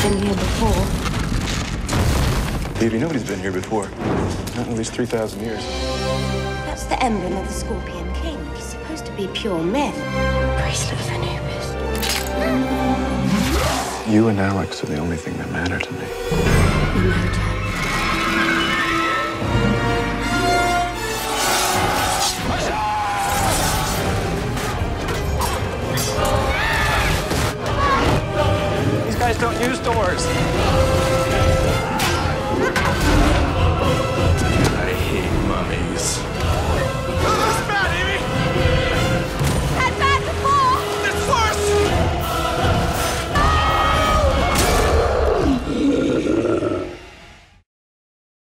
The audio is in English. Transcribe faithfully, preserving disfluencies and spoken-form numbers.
been here before. Baby, nobody's been here before. Not in at least three thousand years. That's the emblem of the Scorpian King. It's supposed to be pure myth. Bracelet of Anubis. You and Alex are the only thing that matter to me. Imhotep. These guys don't use doors.